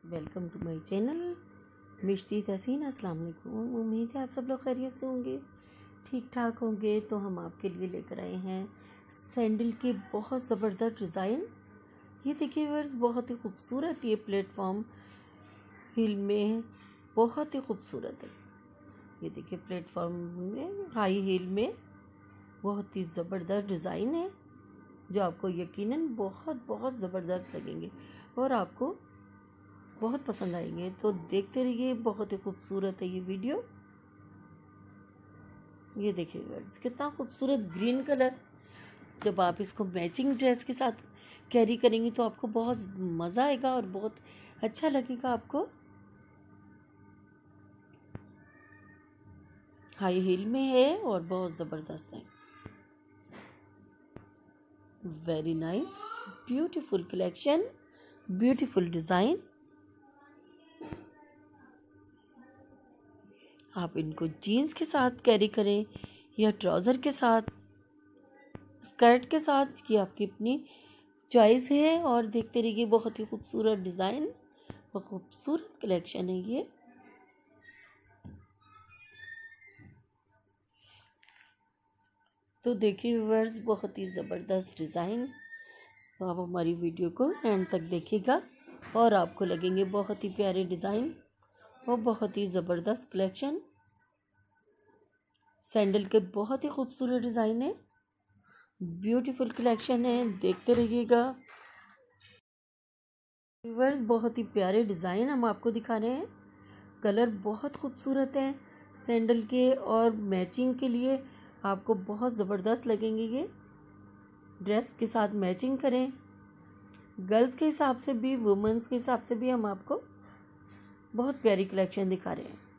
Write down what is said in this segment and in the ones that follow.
Welcome to my channel Mishti Tahseen. अस्सलाम वालेकुम। उम्मीद है आप सब लोग खैरियत से होंगे, ठीक ठाक होंगे। तो हम आपके लिए लेकर आए हैं सैंडल के बहुत ज़बरदस्त डिज़ाइन। ये देखिए व्यूअर्स, बहुत ही खूबसूरत ये प्लेटफॉर्म हील में बहुत ही खूबसूरत है। ये देखिए प्लेटफॉर्म में हाई हील में बहुत ही ज़बरदस्त डिज़ाइन है जो आपको यकीनन बहुत बहुत ज़बरदस्त लगेंगे और आपको बहुत पसंद आएंगे। तो देखते रहिए, बहुत ही खूबसूरत है ये वीडियो। ये देखिए व्यूअर्स, कितना खूबसूरत ग्रीन कलर। जब आप इसको मैचिंग ड्रेस के साथ कैरी करेंगे तो आपको बहुत मज़ा आएगा और बहुत अच्छा लगेगा आपको। हाई हील में है और बहुत ज़बरदस्त है। Very nice, beautiful collection, beautiful design. आप इनको जीन्स के साथ कैरी करें या ट्राउज़र के साथ, स्कर्ट के साथ, ये आपकी अपनी चॉइस है। और देखते रहिए, बहुत ही खूबसूरत डिज़ाइन और खूबसूरत कलेक्शन है ये। तो देखिए व्यूअर्स, बहुत ही ज़बरदस्त डिज़ाइन। तो आप हमारी वीडियो को एंड तक देखिएगा और आपको लगेंगे बहुत ही प्यारे डिज़ाइन और बहुत ही ज़बरदस्त कलेक्शन। सैंडल के बहुत ही खूबसूरत डिज़ाइन है, ब्यूटीफुल कलेक्शन है, देखते रहिएगा व्यूअर्स। बहुत ही प्यारे डिज़ाइन हम आपको दिखा रहे हैं। कलर बहुत खूबसूरत हैं सैंडल के और मैचिंग के लिए आपको बहुत ज़बरदस्त लगेंगे। ये ड्रेस के साथ मैचिंग करें, गर्ल्स के हिसाब से भी वुमेन्स के हिसाब से भी हम आपको बहुत प्यारी कलेक्शन दिखा रहे हैं।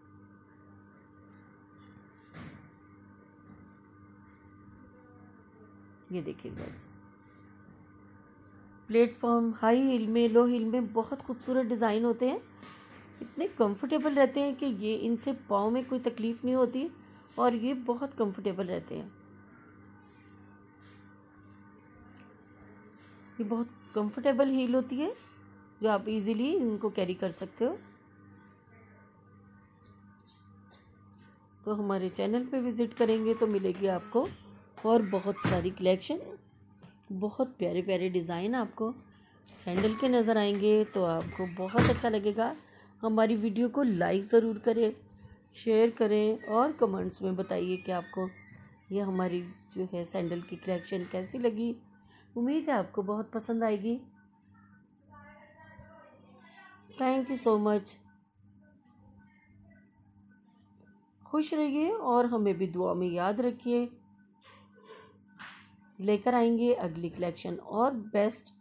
ये देखिए गर्ल्स, प्लेटफॉर्म हाई हील में, लो हील में बहुत खूबसूरत डिज़ाइन होते हैं। इतने कंफर्टेबल रहते हैं कि ये इनसे पाँव में कोई तकलीफ़ नहीं होती और ये बहुत कंफर्टेबल रहते हैं। ये बहुत कंफर्टेबल हील होती है जो आप इजीली इनको कैरी कर सकते हो। तो हमारे चैनल पे विज़िट करेंगे तो मिलेगी आपको और बहुत सारी कलेक्शन, बहुत प्यारे प्यारे डिज़ाइन आपको सैंडल के नज़र आएंगे। तो आपको बहुत अच्छा लगेगा। हमारी वीडियो को लाइक ज़रूर करें, शेयर करें और कमेंट्स में बताइए कि आपको ये हमारी जो है सैंडल की कलेक्शन कैसी लगी। उम्मीद है आपको बहुत पसंद आएगी। Thank you so much. खुश रहिए और हमें भी दुआ में याद रखिए। लेकर आएंगे अगली कलेक्शन और best.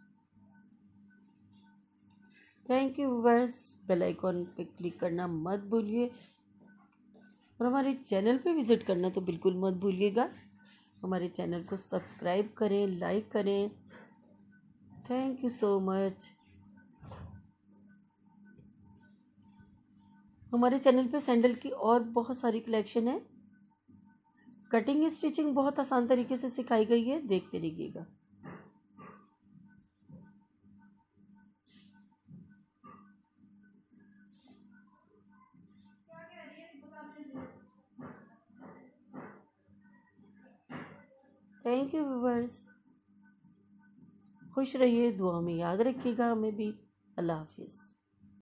Thank you viewers. Bell icon पे क्लिक करना मत भूलिए और हमारे चैनल पे विज़िट करना तो बिल्कुल मत भूलिएगा। हमारे चैनल को सब्सक्राइब करें, लाइक करें। Thank you so much. हमारे चैनल पे सैंडल की और बहुत सारी कलेक्शन है। कटिंग स्टिचिंग बहुत आसान तरीके से सिखाई गई है, देखते रहिएगा। Thank you viewers. खुश रहिए, दुआ में याद रखिएगा हमें भी। अल्लाह हाफिज़।